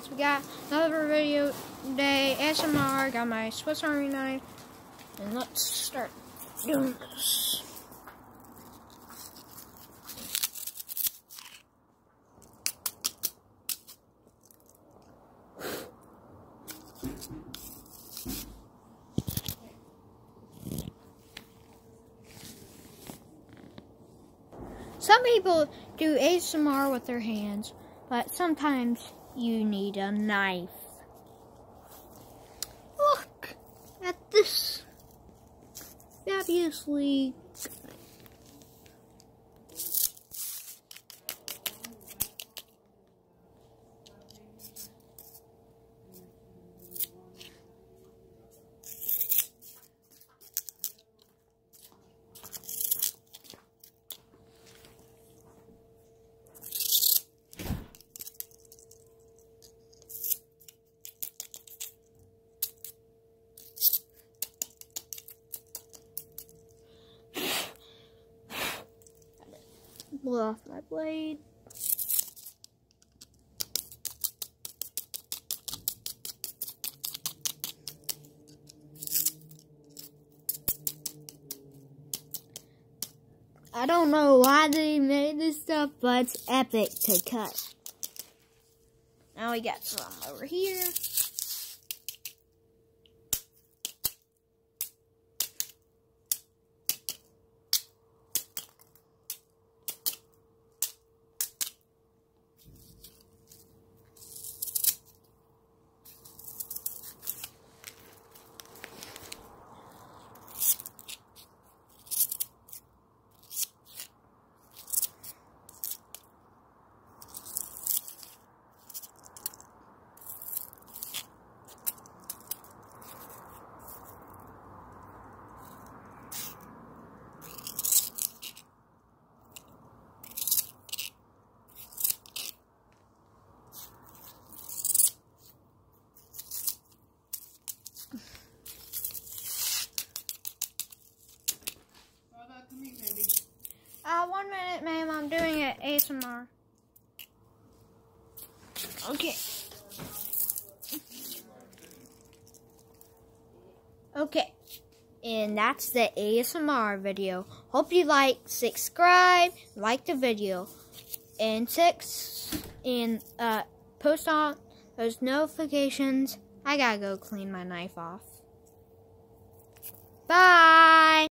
We got another video today, ASMR, got my Swiss Army knife, and let's start doing this. Some people do ASMR with their hands, but sometimes you need a knife. Look at this fabulously blew off my blade. I don't know why they made this stuff, but it's epic to cut. Now we got some over here. Me, baby. 1 minute, ma'am. I'm doing it ASMR. Okay. Okay. And that's the ASMR video. Hope you subscribe, like the video, and post on those notifications. I gotta go clean my knife off. Bye.